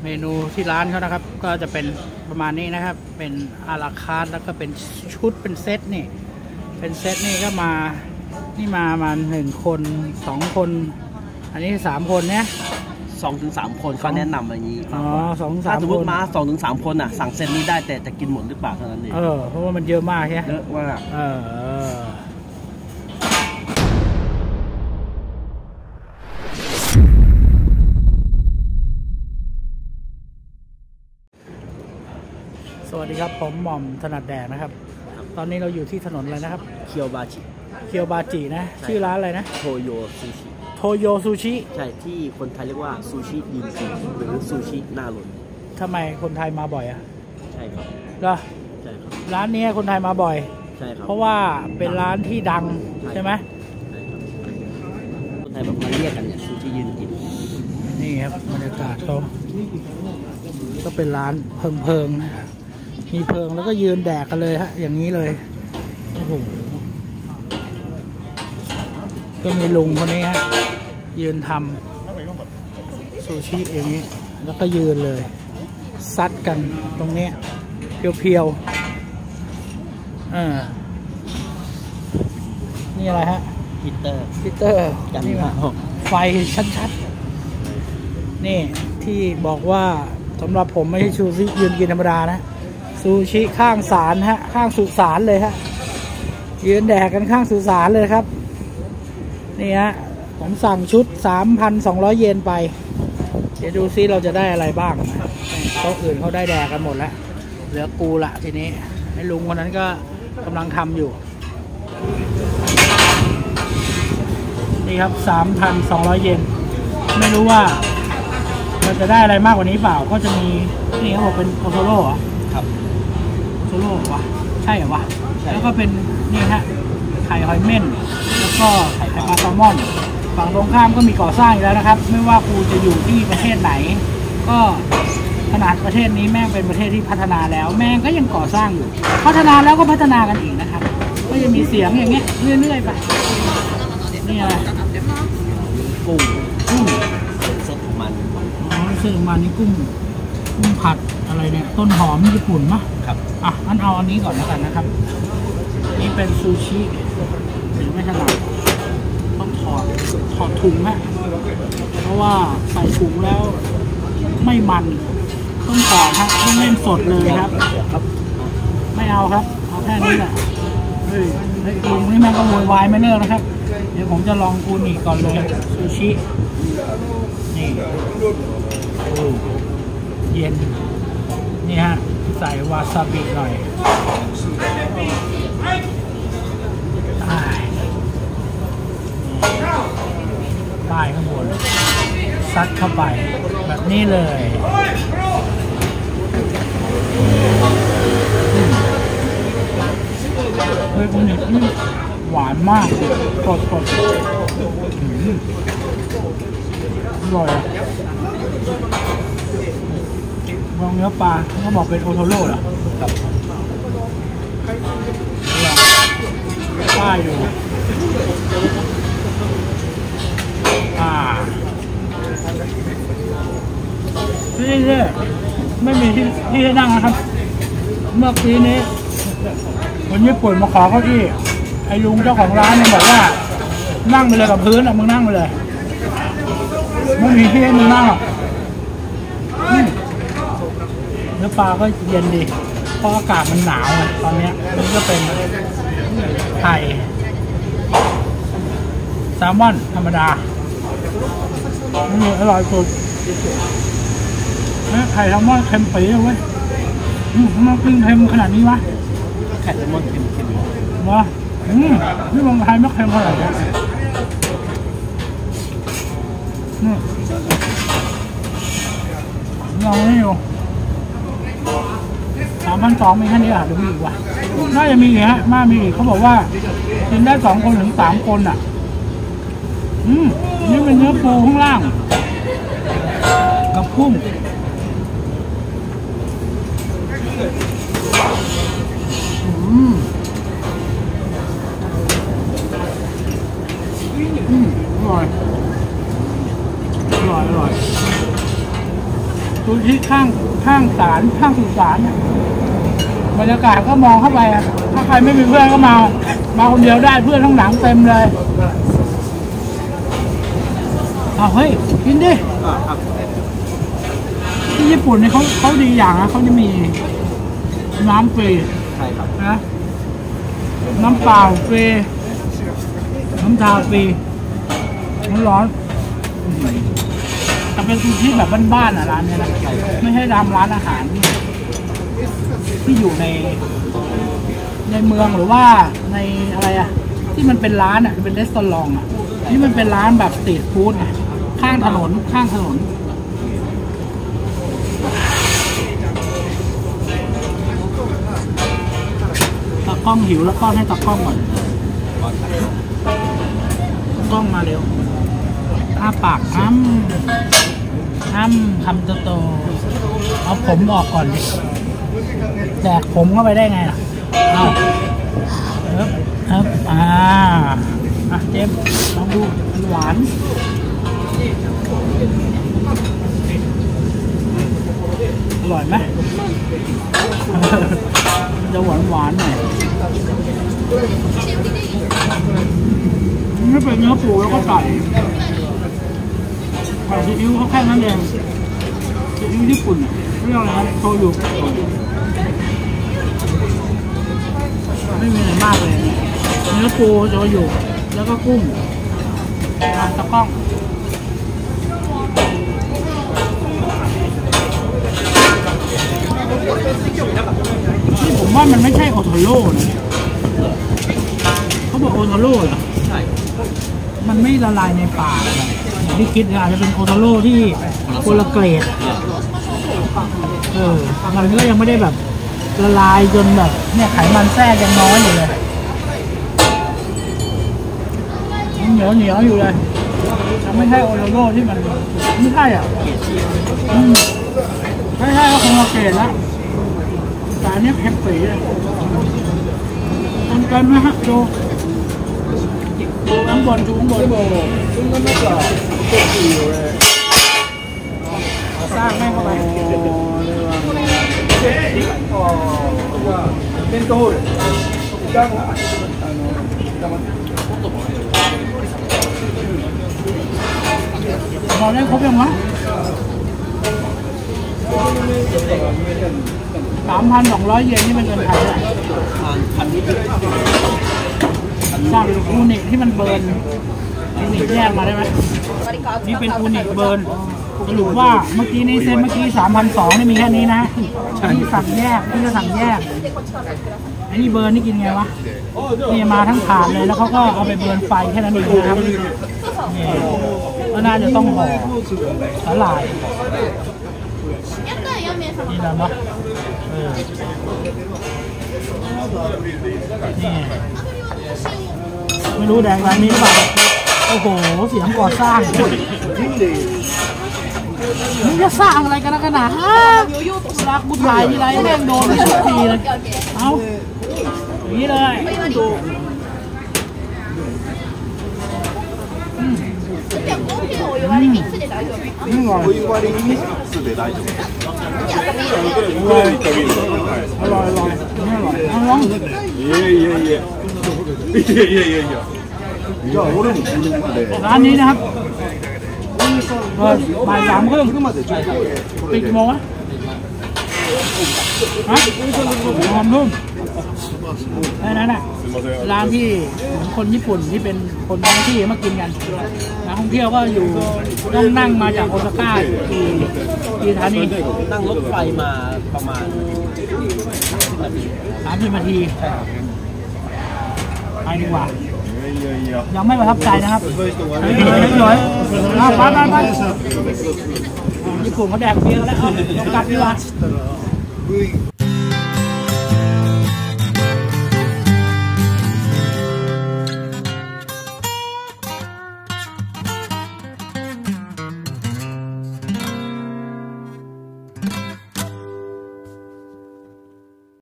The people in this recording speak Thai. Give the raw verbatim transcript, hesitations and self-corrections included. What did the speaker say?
เมนูที่ร้านเขานะครับก็จะเป็นประมาณนี้นะครับเป็นอาราคาร์ทแล้วก็เป็นชุดเป็นเซตนี่เป็นเซตนี่ก็มานี่มามาหนึ่งคนสองคนอันนี้สามคนเนี่ยสองถึงสามคนเขาแนะนำอย่างนี้อ๋อสองสามคนถ้าสมมติมาสองถึงสามคนอ่ะสั่งเซตนี้ได้แต่จะกินหมดหรือเปล่าเท่านั้นเองเออเพราะว่ามันเยอะมากใช่ไหมเยอะมากเออสวัสดีครับผมหม่อมถนัดแดกนะครับตอนนี้เราอยู่ที่ถนนอะไรนะครับเคียวบาจิเคียวบาจินะชื่อร้านอะไรนะโทโยซูชิโทโยซูชิใช่ที่คนไทยเรียกว่าซูชิยืนกินหรือซูชิหน้าหล่นทำไมคนไทยมาบ่อยอ่ะใช่ครับก็ใช่ครับร้านนี้คนไทยมาบ่อยใช่ครับเพราะว่าเป็นร้านที่ดังใช่ไหมใช่ครับคนไทยแบบมาเรียกกันเนี่ยซูชิยืนกินนี่ครับบรรยากาศเขาก็เป็นร้านเพิงเพิงนะมีเพิงแล้วก็ยืนแดกกันเลยฮะอย่างนี้เลยโอ้โหก็มีลุงคนนี้ฮะยืนทำซูชิอย่างนี้แล้วก็ยืนเลยซัดกันตรงนี้เพียวๆอ่านี่อะไรฮะฮีเตอร์ฮีเตอร์กันไฟชัดๆนี่ที่บอกว่าสำหรับผมไม่ใช่ซูชิยืนกินธรรมดานะซูชิข้างศาลฮะข้างสุสานเลยฮะยืนแดกกันข้างสุสานเลยครับนี่ฮะผมสั่งชุด สามพันสองร้อย เยนไปเดี๋ยวดูซิเราจะได้อะไรบ้างโต๊ะอื่นเขาได้แดกกันหมดแล้วเหลือกูละทีนี้ไอ้ลุงคนนั้นก็กำลังทำอยู่นี่ครับ สามพันสองร้อย เยนไม่รู้ว่าเราจะได้อะไรมากกว่านี้เปล่าก็จะมีนี่เขาบอกเป็นโอโทโร่ครับโอโทโร่วะใช่เหรอวะแล้วก็เป็นนี่ฮะไข่หอยเม่นแล้วก็ไข่ปลาแซลมอนฝั่งตรงข้ามก็มีก่อสร้างอยู่แล้วนะครับไม่ว่ากูจะอยู่ที่ประเทศไหนก็ขนาดประเทศนี้แม่งเป็นประเทศที่พัฒนาแล้วแม่งก็ยังก่อสร้างอยู่พัฒนาแล้วก็พัฒนากันอีกนะครับก็จะมีเสียงอย่างเงี้ยเรื่อยๆไปนี่อะไรกุ้งกุ้งสดมันอ๋อซึ่งมันนี่กุ้งกุ้งผัดอะไรเนี่ยต้นหอมญี่ปุ่นมะครับอ่ะงั้นเอาอันนี้ก่อนแล้วกันนะครับนี่เป็นซูชิหรือไม่ถนัดต้องถอดถอดถุงฮะเพราะว่าใส่ถุงแล้วไม่มันต้องถอดฮะต้องเล่นสดเลยครับไม่เอาครับเอาแค่นี้แหละเฮ้ยไอ้ลุงนี่แม่งก็โวยวายไม่เลิกนะครับเดี๋ยวผมจะลองอูนิก่อนเลยซูชินี่เย็นนี่ฮะใส่วาซาบิหน่อยป้ายข้างบนซัดเข้าไปแบบนี้เลยเฮ้ยคุณนี่หวานมากสดสดอร่อยลองเนื้อปลาเขาบอกเป็นโอโทโร่เหรอครับป้ายอยู่อ่าที่นี่ไม่มีที่ที่ให้นั่งนะครับเมื่อกี้นี้คนญี่ปุ่นมาขอเก้าอี้ไอ้ลุงเจ้าของร้านเนี่ยบอกว่านั่งไปเลยกับพื้นอ่ะมึงนั่งไปเลยไม่มีที่ให้มึงนั่งหรอกเนื้อปลาก็เย็นดีเพราะอากาศมันหนาวตอนนี้มันก็เป็นไข่แซลมอนธรรมดานี่อร่อยสุดไข่แซลมอนเค็มปีเลยเว้ยมันกินเค็มขนาดนี้วะไข่แซลมอนเค็มเค็มวะนี่เมืองไทยไม่เค็มเท่าไหร่เลยนี่ลองนี่ดูสามพันสองมีแค่นี้อ่ะหรือมีอีกวะน่าจะมีฮะน่ามีอีกเขาบอกว่ากินได้สองคนถึงสามคนอ่ะอืมนี่เป็นเนื้อปูข้างล่างกับกุ้งอืมอืมอร่อยอร่อยอร่อยซูชิข้างข้างศาลข้างสุสานบรรยากาศก็มองเข้าไปอะถ้าใครไม่มีเพื่อนก็มามาคนเดียวได้เพื่อนทั้งหลังเต็มเลยเอาเฮ้ยกินดิอ่าครับที่ญี่ปุ่นเนี่ยเขาเขาดีอย่างนะเขาจะมีน้ำฟรีใช่ครับนะน้ำเปล่าฟรีน้ำชาฟรีน้ำร้อนแต่เป็นซูชิแบบบ้านๆอ่ะร้านเนี้ยนะไม่ใช่ตามร้านอาหารที่อยู่ในในเมืองหรือว่าในอะไรอ่ะที่มันเป็นร้านอ่ะเป็นรีสอร์ทอ่ะนี่มันเป็นร้านแบบสตรีทฟู้ดอ่ะข้างถนนข้างถนนตากล้องหิวแล้วป้อนให้ตากล้องก่อนตากล้องมาเร็วอ้าปากอ้ำอ้ำคำโตๆเอาผมออกก่อนดิแดกผมเข้าไปได้ไงล่ะเอาเอ๊บเอ๊บอ่าอ่ะเจมลองดูหวานอร่อยไหม มันจะหวานหวานหน่อยไม่เป็นเนื้อปูแล้วก็ใส่ใส่ซีอิ๊วเขาแค่นั้นเองซีอิ๊วญี่ปุ่นเรียกอะไรนะโชยุไม่มีอะไรมากเลยเนื้อปูโชยุแล้วก็กุ้งตะก้องนี่ผมว่ามันไม่ใช่โอโทโร่นะเขาบอกโอโทโร่เหรอใช่มันไม่ละลายในปากอย่างที่คิดอาจจะเป็นโอโทโร่ที่คนละเกรดเออมันก็ยังไม่ได้แบบละลายจนแบบเนี่ยไขมันแทรกยังน้อยอยู่เลยเหนียวเหนียวอยู่เลยยังไม่ใช่โอโทโร่ที่มันไม่ใช่อ่ะไม่ใช่ก็คงละเกรดแล้วแต่อันนี้เผ็ดปีเลยเต็มๆนะฮะดูดูข้างบนดูข้างบนสร้างแม่งเข้าไปเราได้ครบยังวะสามพันสองร้อยเยนนี่เป็นเงินไทยเลยสั่งอูนิที่มันเบิร์นอูนิแยกมาได้ไหมนี่เป็นอูนิเบิร์นสรุปว่าเมื่อกี้นี้เซ็นเมื่อกี้สามพันสองนี่มีแค่นี้นะที่สั่งแยกที่จะสั่งแยกไอ้นี่เบิร์นนี่กินไงวะนี่มาทั้งถาดเลยแล้วเขาก็เอาไปเบิร์นไฟแค่นั้นเองนะครับนี่ก็น่าจะต้องห่อสลายนี่นะเนาะเออนี่ไม่รู้แดงร้านนี้หรือเปล่าโอ้โหเสียงก่อสร้างมึงจะสร้างอะไรกันนะขนาดฮะรักบุญถ่ายทีไรแม่งโดนทุกทีเลยเอาอย่างนี้เลยนี่อร่อยอร่อยอร่อยอร่อยนี่อร่อยเอาลองร้านนี้นะครับเปิดบ่ายสามครึ่งปิดกี่โมงวะฮะสามทุ่มแค่นั้นแหละร้านที่คนญี่ปุ่นที่เป็นคนท้องที่มากินกันนักท่องเที่ยวก็อยู่ต้องนั่งมาจากโอซาก้าที่ที่สถานีนั่งรถไฟมาประมาณสามสิบนาทีไปดีกว่ายังไม่ประทับใจนะครับเฉยๆเอาไปไปไปญี่ปุ่นเขาแดกเบียร์กันแล้วเอาลงกัดดีกว่า